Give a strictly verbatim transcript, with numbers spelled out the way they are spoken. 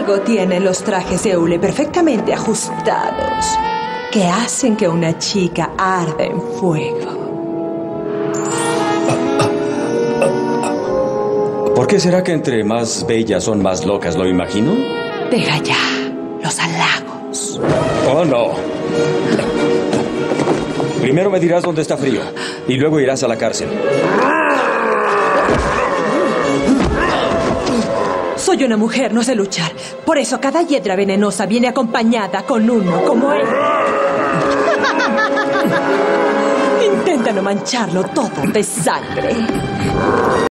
Algo tienen los trajes de hule perfectamente ajustados que hacen que una chica arda en fuego. ¿Por qué será que entre más bellas son más locas, lo imagino? Deja ya los halagos. Oh, no. Primero me dirás dónde está frío y luego irás a la cárcel. Soy una mujer, no sé luchar. Por eso cada hiedra venenosa viene acompañada con uno como él. Intenta no mancharlo todo de sangre.